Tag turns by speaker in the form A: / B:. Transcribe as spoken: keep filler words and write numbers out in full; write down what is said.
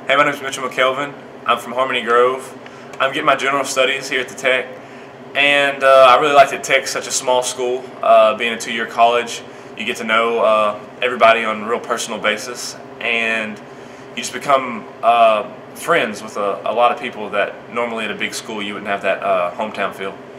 A: Hey, my name is Mitchell McKelvin. I'm from Harmony Grove. I'm getting my general studies here at the Tech, and uh, I really like that Tech's such a small school. Uh, being a two-year college, you get to know uh, everybody on a real personal basis, and you just become uh, friends with a, a lot of people that normally at a big school you wouldn't have that uh, hometown feel.